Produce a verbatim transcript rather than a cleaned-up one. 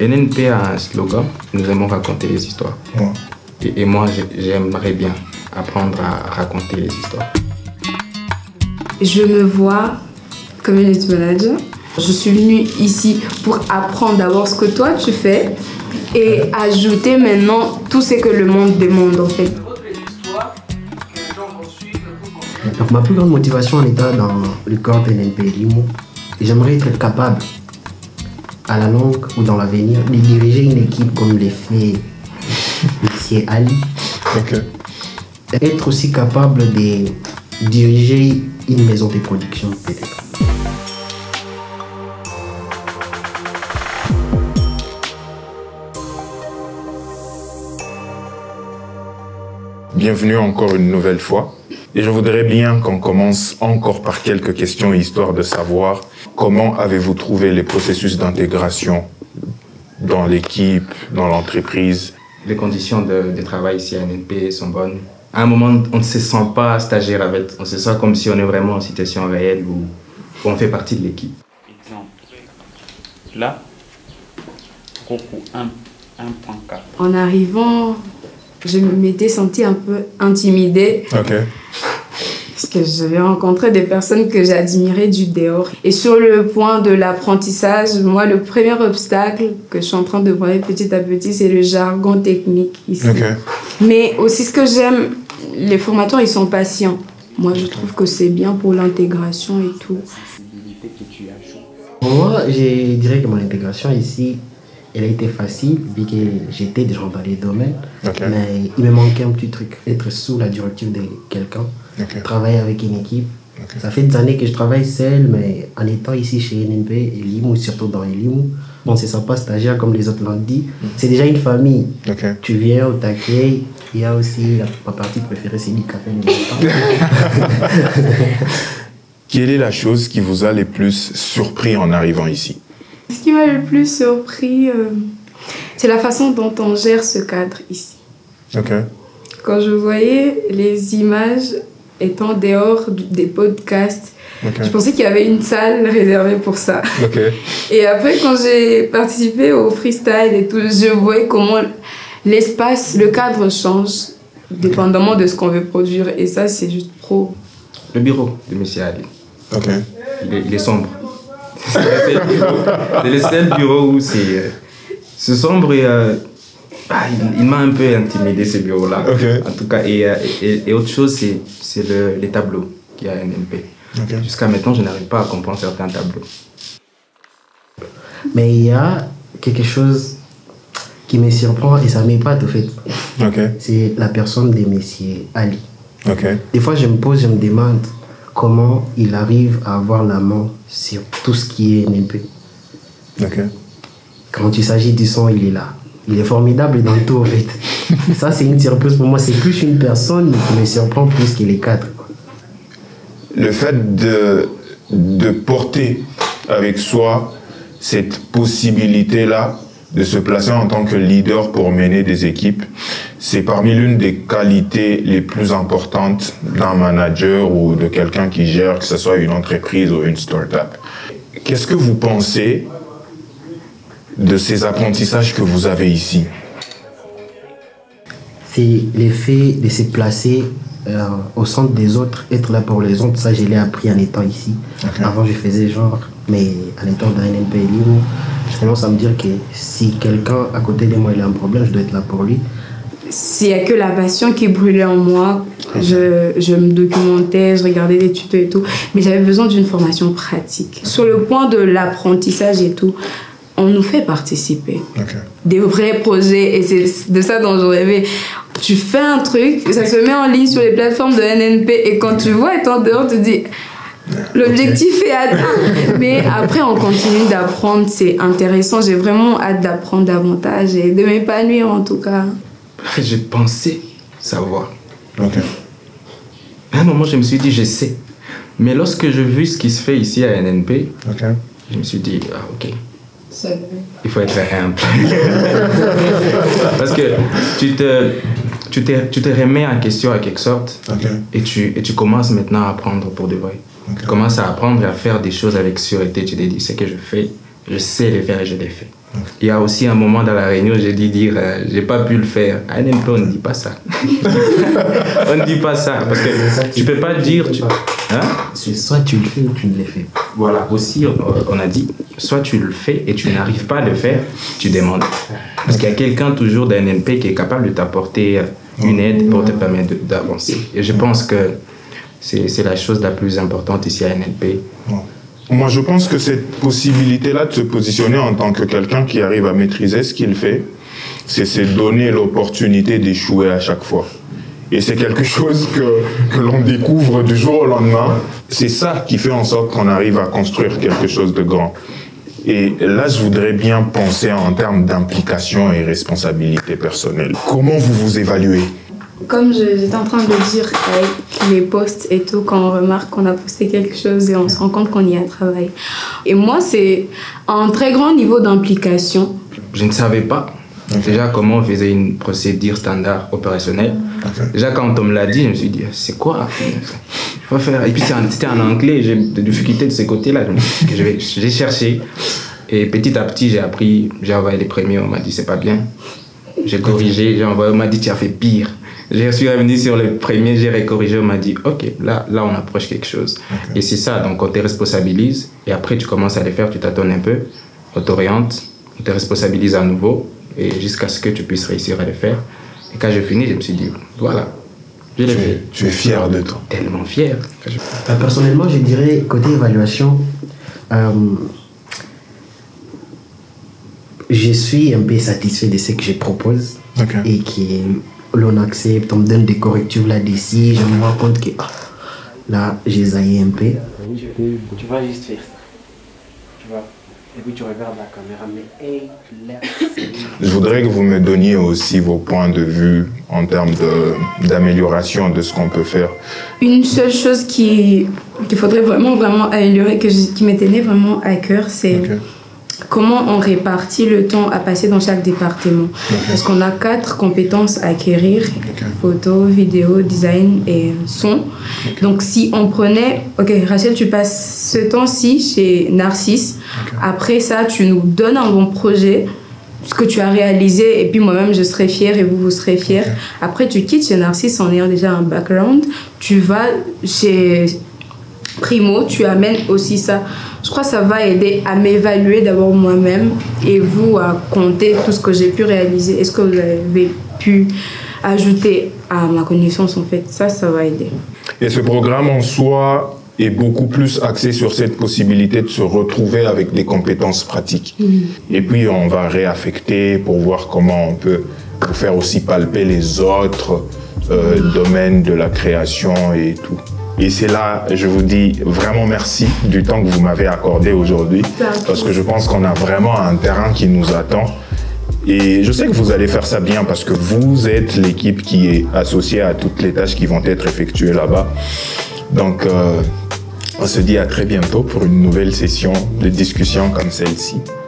N N P a un slogan, nous aimons raconter les histoires. Ouais. Et, et moi, j'aimerais bien apprendre à raconter les histoires. Je me vois community manager. Je suis venue ici pour apprendre d'abord ce que toi tu fais et ajouter maintenant tout ce que le monde demande en fait. Donc ma plus grande motivation en étant dans le corps de N N P Limo, j'aimerais être capable à la longue ou dans l'avenir de diriger une équipe comme l'a fait M. Ali. Okay. Être aussi capable de diriger une maison de production peut-être. Bienvenue encore une nouvelle fois. Et je voudrais bien qu'on commence encore par quelques questions, histoire de savoir comment avez-vous trouvé les processus d'intégration dans l'équipe, dans l'entreprise. Les conditions de, de travail ici à N N P sont bonnes. À un moment, on ne se sent pas stagiaire avec, on se sent comme si on est vraiment en situation réelle ou on fait partie de l'équipe. Exemple, là, Roku un point quatre. En arrivant, je m'étais sentie un peu intimidée. Ok. Parce que j'avais rencontré des personnes que j'admirais du dehors. Et sur le point de l'apprentissage, moi, le premier obstacle que je suis en train de voir petit à petit, c'est le jargon technique ici. Okay. Mais aussi, ce que j'aime, les formateurs, ils sont patients. Moi, je trouve que c'est bien pour l'intégration et tout. Pour moi, je dirais que mon intégration ici, elle a été facile, vu que j'étais déjà dans les domaines. Okay. Mais il me manquait un petit truc, être sous la directive de quelqu'un, okay. Travailler avec une équipe. Okay. Ça fait des années que je travaille seul, mais en étant ici chez N N P et Limo, surtout dans Limo, on ne se sent pas stagiaire comme les autres l'ont dit. Mm-hmm. C'est déjà une famille. Okay. Tu viens, on t'accueille. Il y a aussi la, ma partie préférée, c'est du café le matin. Quelle est la chose qui vous a le plus surpris en arrivant ici? Ce qui m'a le plus surpris, euh, c'est la façon dont on gère ce cadre ici. Okay. Quand je voyais les images étant dehors des podcasts, okay. Je pensais qu'il y avait une salle réservée pour ça. Okay. Et après, quand j'ai participé au freestyle et tout, je voyais comment l'espace, le cadre change, dépendamment de ce qu'on veut produire. Et ça, c'est juste pro. Le bureau de M. Ali. Okay. Il, est, il est sombre. C'est le seul bureau où c'est sombre et euh, ah, il, il m'a un peu intimidé ce bureau-là. Okay. En tout cas, et, et, et autre chose, c'est le, les tableaux qu'il y a à N N P. Okay. Jusqu'à maintenant, je n'arrive pas à comprendre certains tableaux. Mais il y a quelque chose qui me surprend et ça m'épate au fait. Okay. C'est la personne de M. Ali. Okay. Des fois, je me pose, je me demande comment il arrive à avoir la main sur tout ce qui est N N P. Okay. Quand il s'agit du son, il est là. Il est formidable dans tout, en fait. Ça, c'est une surprise pour moi. C'est plus une personne qui me surprend plus que les cadres. Le fait de, de porter avec soi cette possibilité-là de se placer en tant que leader pour mener des équipes, c'est parmi l'une des qualités les plus importantes d'un manager ou de quelqu'un qui gère, que ce soit une entreprise ou une start-up. Qu'est-ce que vous pensez de ces apprentissages que vous avez ici? C'est l'effet de se placer euh, au centre des autres, être là pour les autres. Ça, je l'ai appris en étant ici. Okay. Avant, je faisais genre, mais en étant dans N N P Limo, je commence à me dire que si quelqu'un à côté de moi il a un problème, je dois être là pour lui. S'il n'y a que la passion qui brûlait en moi, je, je me documentais, je regardais des tutos et tout, mais j'avais besoin d'une formation pratique. Sur le point de l'apprentissage et tout, on nous fait participer. Okay. Des vrais projets, et c'est de ça dont je rêvais. Tu fais un truc, ça se met en ligne sur les plateformes de N N P, et quand tu vois être en dehors, tu te dis... L'objectif okay. est atteint. Mais après, on continue d'apprendre. C'est intéressant. J'ai vraiment hâte d'apprendre davantage et de m'épanouir en tout cas. J'ai pensé savoir. Okay. À un moment, je me suis dit, je sais. Mais lorsque j'ai vu ce qui se fait ici à N N P, okay. je me suis dit, ah, ok. Il faut être humble. Parce que tu te, tu te, tu te remets en question à quelque sorte okay. et, tu, et tu commences maintenant à apprendre pour de vrai. Okay. Tu commences à apprendre et à faire des choses avec sûreté. Tu te dis, ce que je fais, je sais le faire et je l'ai fait. Il y a aussi un moment dans la réunion, j'ai dit dire, euh, j'ai pas pu le faire. À N M P, on ne dit pas ça. On ne dit pas ça, parce que tu peux pas dire... Tu... Hein? Soit tu le fais ou tu ne le fais pas. Voilà, aussi, on a dit, soit tu le fais et tu n'arrives pas à le faire, tu demandes. Parce qu'il y a quelqu'un toujours d'un N M P qui est capable de t'apporter une aide pour te permettre d'avancer. Et je pense que c'est la chose la plus importante ici à N M P. Moi, je pense que cette possibilité-là de se positionner en tant que quelqu'un qui arrive à maîtriser ce qu'il fait, c'est se donner l'opportunité d'échouer à chaque fois. Et c'est quelque chose que, que l'on découvre du jour au lendemain. C'est ça qui fait en sorte qu'on arrive à construire quelque chose de grand. Et là, je voudrais bien penser en termes d'implication et responsabilité personnelle. Comment vous vous évaluez ? Comme j'étais en train de dire avec les posts et tout, quand on remarque qu'on a posté quelque chose et on se rend compte qu'on y a travaillé. Et moi, c'est un très grand niveau d'implication. Je ne savais pas okay. déjà comment on faisait une procédure standard opérationnelle. Okay. Déjà, quand on me l'a dit, je me suis dit, c'est quoi je vais faire. Et puis, c'était en anglais, j'ai des difficultés de ce côté-là. J'ai cherché. Et petit à petit, j'ai appris, j'ai envoyé les premiers, on m'a dit, c'est pas bien. J'ai corrigé, j'ai envoyé, on m'a dit, tu as fait pire. Je suis revenu sur le premier, j'ai récorrigé, on m'a dit, ok, là, là on approche quelque chose. Okay. Et c'est ça, donc on te responsabilise, et après tu commences à les faire, tu t'attends un peu, on t'oriente, on te responsabilise à nouveau, et jusqu'à ce que tu puisses réussir à le faire. Et quand j'ai fini, je me suis dit, voilà, je l'ai fait. Tu es fier de toi. Tellement fier. Euh, personnellement, je dirais, côté évaluation, euh, je suis un peu satisfait de ce que je propose, okay. et qui l'on accepte, on me donne des correctifs là-dessus, je me rends compte que ah, là, j'ai zaillé un peu. Tu, tu vas juste faire ça, tu vois, et puis tu regardes la caméra, mais hey, là, je voudrais que vous me donniez aussi vos points de vue en termes d'amélioration de, de ce qu'on peut faire. Une seule chose qu'il qu'il faudrait vraiment, vraiment améliorer, que je, qui m'est tenue vraiment à cœur, c'est... Okay. Comment on répartit le temps à passer dans chaque département. Okay. Parce qu'on a quatre compétences à acquérir, okay. photo, vidéo, design et son. Okay. Donc si on prenait, ok Rachel, tu passes ce temps-ci chez Narcisse, okay. après ça tu nous donnes un bon projet, ce que tu as réalisé, et puis moi-même je serai fière et vous, vous serez fiers. Okay. Après tu quittes chez Narcisse en ayant déjà un background, tu vas chez Primo, tu amènes aussi ça. Je crois que ça va aider à m'évaluer d'abord moi-même et vous à compter tout ce que j'ai pu réaliser. Est-ce que vous avez pu ajouter à ma connaissance en fait? Ça, ça va aider. Et ce programme en soi est beaucoup plus axé sur cette possibilité de se retrouver avec des compétences pratiques. Mmh. Et puis on va réaffecter pour voir comment on peut faire aussi palper les autres euh, mmh. domaines de la création et tout. Et c'est là, je vous dis vraiment merci du temps que vous m'avez accordé aujourd'hui, parce que je pense qu'on a vraiment un terrain qui nous attend. Et je sais que vous allez faire ça bien parce que vous êtes l'équipe qui est associée à toutes les tâches qui vont être effectuées là-bas. Donc, euh, on se dit à très bientôt pour une nouvelle session de discussion comme celle-ci.